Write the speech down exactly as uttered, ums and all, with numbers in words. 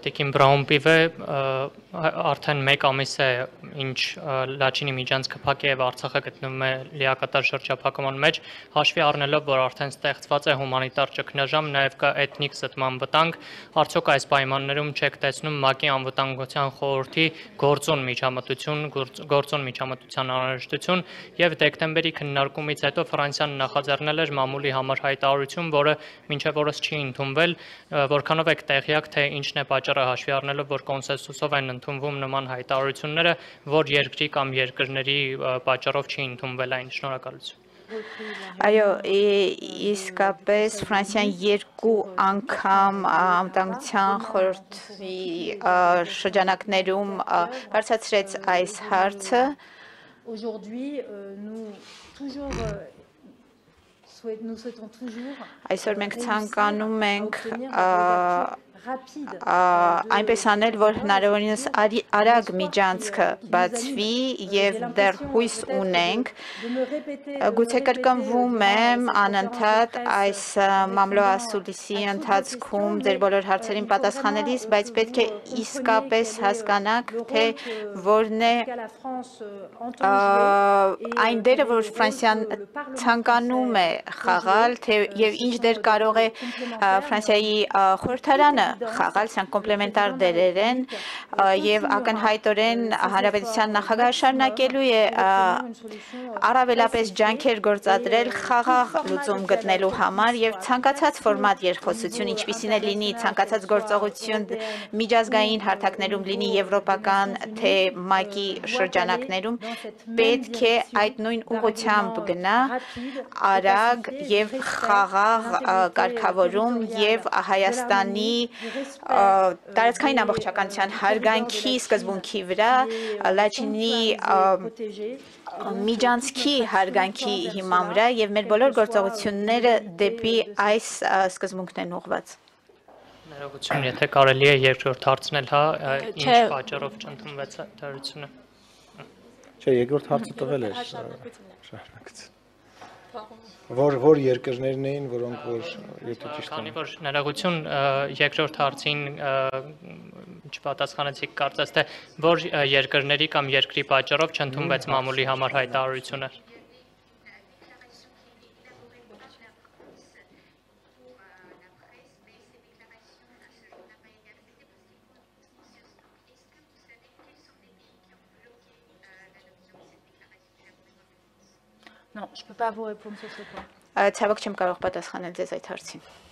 Տիկին Բրաունպիվը արդեն մեկ ամիս է ինչ Լաչինի միջանցքը փակ է եւ Արցախը գտնվում է լիակատար շրջափակման մեջ, հաշվի առնելով, որ արդեն ստեղծված է հումանիտար ճգնաժամ, նաեւ կա էթնիկ զտման վտանգ, արդյոք այս պայմաններում չեք տեսնում ՄԱԿ-ի անվտանգության խորհրդի գործոն միջամտություն, գործոն միջամտության անհրաժեշտություն եւ դեկտեմբերի քննարկումից հետո Ֆրանսիան նախաձեռնել էր մամուլի համար հայտարարություն, որը մինչեւ օրս չի ընդունվել, որքանով եք տեղյակ, թե ինչն է պատճառը հաշվի առնելով, որ կոնսենսուսով են ընդունվում նման հայտարարությունները, որ երկրի կամ երկրների պատճառով չի ընդունվել այն։ Շնորհակալություն։ Այո, իսկապես Ֆրանսիան երկու անգամ անվտանգության խորհրդի շրջանակներում բարձրացրեց այս հարցը։ Այսօր մենք ցանկանում ենք այնպես անել, որ հնարավորինս արագ միջանցքը բացվի եւ դեռ հույս ունենք։ Գուցե կրկնվում եմ անընդհատ այս մամլոասուլիսի ընթացքում ձեր բոլոր հարցերին պատասխանելիս, բայց պետք է իսկապես հասկանաք, թե որն է այն դերը, որ Ֆրանսիան ցանկանում է խաղալ, թե եւ ինչ դեր կարող է Ֆրանսիայի խորհրդարանը խաղալ, սրանք կոմպլեմենտար դերեր են եւ ակնհայտորեն հանրապետության նախագահը շարունակելու է առավելապես ջանքեր գործադրել խաղաղ լուծում գտնելու համար եւ ցանկացած ֆորմատ երկխոսություն, ինչպիսին է լինի ցանկացած գործողություն միջազգային հարթակներում, լինի եվրոպական թե ՄԱԿ-ի շրջանակներում, պետք է այդ նույն ուղղությամբ գնա, արագ եւ խաղաղ կարգավորում եւ Հայաստանի տարածքային ամբողջականության հարգանքի սկզբունքի վրա Լաչինի միջանցքի հարգանքի հիման վրա եւ մեր բոլոր գործողությունները դեպի այս սկզբունքներն ուղղված։ Ներողություն, եթե կարելի է երկրորդ հարցն էլ, հա, ինչ պատճառով չընդունվեց հայտարարությունը։ Չէ, երկրորդ հարցը տվել էր շարունակություն։ Որ որ երկրներն էին, որոնք որ եթե ճիշտ Քանի որ ներողություն երկրորդ հարցին չպատասխանեցիք, կարծես թե որ երկրների կամ երկրի պատճառով չընդունվեց մամուլի համար հայտարարությունը։ Non, je peux pas vous répondre sur ce point. Ցավոք չեմ կարող պատասխանել ձեզ այդ հարցին։